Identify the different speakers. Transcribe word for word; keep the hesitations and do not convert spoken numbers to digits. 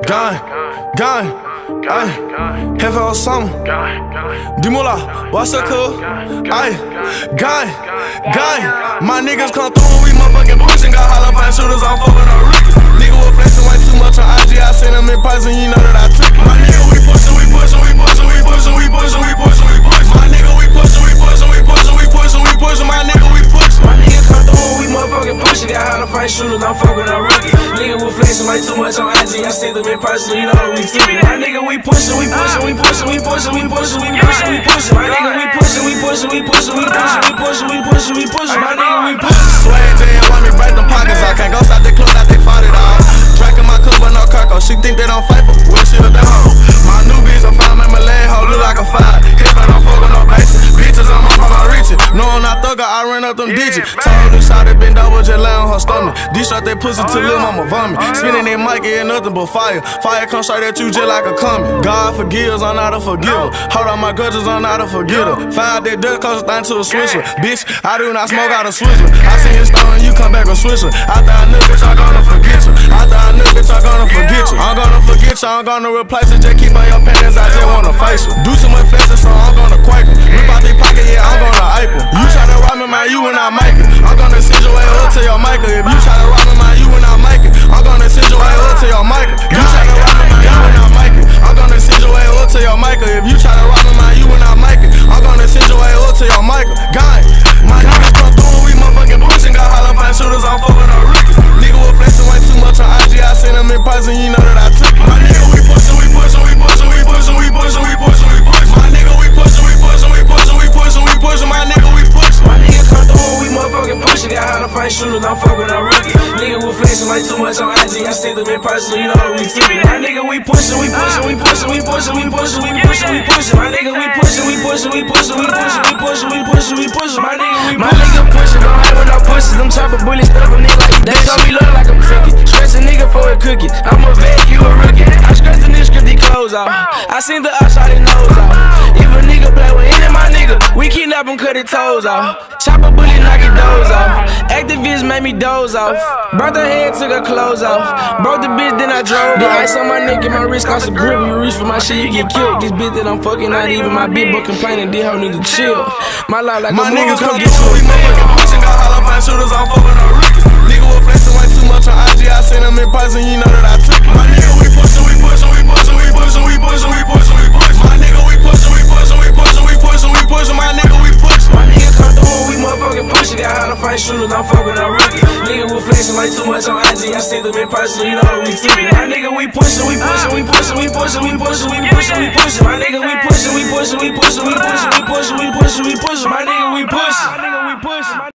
Speaker 1: Gang, gang, ay, Hefe Osama, Dimula, what's up, cool? Ay, gang, gang, my niggas come through and we motherfucking pushing. Got hollow fine shooters, I'm fucking on rookies. Nigga was flexing way too much on I G, I seen them in person, you know that I took it. My nigga, we pushing, we pushing, we pushing, we pushing, we pushing, we pushing, we pushing. My nigga, we pushing, we pushing, we pushing, we pushing, we pushing. My nigga, we pushing. My nigga come through and we motherfucking pushing. Got hollow fine shooters, I'm fucking on rookies. Nigga was flexing way too much on I G, I seen them in person, you know that we took it. My nigga, we pushing, we pushing, we pushing, we pushing, we pushing, we pushing, we pushing. My nigga, we pushing, we pushing, we pushing, we pushing, we pushing, we pushing, we pushing. My nigga, we pushing. Swag J and want me break them pockets out. Can't go stop the clothes out, they fought it all. Drinking my cup, but no Kirko. She think they don't fight for well, she a dog. My new bitch, I found my Malay hoe, look like a five. Hip and I'm fucking no basic. Bitches, I'm up on my reaching. No, I'm not thugger, I run up them digits. Told her shot it bend over, just lay on her stomach. D-shot that pussy till lil' mama vomit. Spinning that mic, ain't nothing but fire. Fire come straight at you just like a comet. God forgives, I'm not a forgiver. Hold on my grudges, I'm not a forgetter. Find that dirt, cause it's thing to a switcher. Bitch, I do not smoke out a switcher. I see you stone, you come back a switcher. After I knew, bitch, I'm gonna forget you. After I knew, bitch, I'm gonna forget you. I'm gonna forget you, I'm gonna replace it. Just keep on your pants, I just wanna face you. Do some more flexing, so I'm gonna quake it. Rip out they pocket, yeah, I'm gonna ape it. You try to rob me, man, you when I make it. I'm gonna send your way up to your maker. If you try to rob me, man, you when I make it. I'm gonna send your way up to your maker. You try to rob me, man, you when I make it. I'm gonna send your way up to your maker. If you try to rob me, man, you when I make it. I'm gonna send your way up to your maker. Gang, my niggas come through and we motherfucking pushing. Got hollow fine shooters, I'm fucking on rookies. Nigga was flexing way too much on I G, I seen them in person, you know that I took it. My nigga, we pushing, we pushing, we pushing, we pushing, we pushing, we pushing, we pushing. My nigga, we pushing, we pushing, we pushing, we pushing, we pushing. My nigga, we pushing. My nigga come through and we motherfucking pushing. Got hollow fine shooters, I'm fucking on rookies. Nigga was flexing way too much on I G, I seen them in person, you know that we took it. My nigga, we pushing, we pushing, we pushing, we pushing, we pushing, we pushing, we pushing. My nigga, we pushing, we pushing, we pushing, we pushing, we pushing, we pushing, we pushing. My nigga, we my nigga pushing, don't hate when I push it. Them chopper bullets stuff a nigga like they saw me look like I'm tricky. Stretch a nigga for a cookie. I'm a vet, you a rookie. I scratch the nigga, the clothes off. I seen the I shot his nose off. If a nigga play with any of my nigga, we kidnap him, cut his toes off. Chopper bullet, knock his doors off. Activists made me doze off. Brought her head, took her clothes off. Broke the bitch, then I drove. The ice on my neck and my wrist cost a grip. You reach for my shit, you get killed. This bitch that I'm fucking, not even my bitch, but complaining, this hoe need to chill. My life like my a niggas come get you. We motherfucking pushing, got hollow fine shooters, I'm fucking on rookies. Nigga was flexing way too much on I G, I seen them in person, you know that I took it. My nigga, we pushing, we pushing, we pushing, we pushing, we pushing, we pushing, we pushing. My nigga, we pushing, we pushing, we pushing, we pushing, we pushing. My nigga, we pushing. My nigga come through and we motherfucking pushing. Got hollow fine shooters, I'm fucking on rookies. Nigga was flexing way too much on I G, I seen them in person, you know that we took it. My nigga, we pushing, we pushing, we pushing, we pushing, we pushing, we pushing, we pushing. My nigga, we pushing, we pushing, we pushing, we pushing, we pushing, we pushing, we pushing, we pushing. My nigga, we pushing. My nigga, we pushing.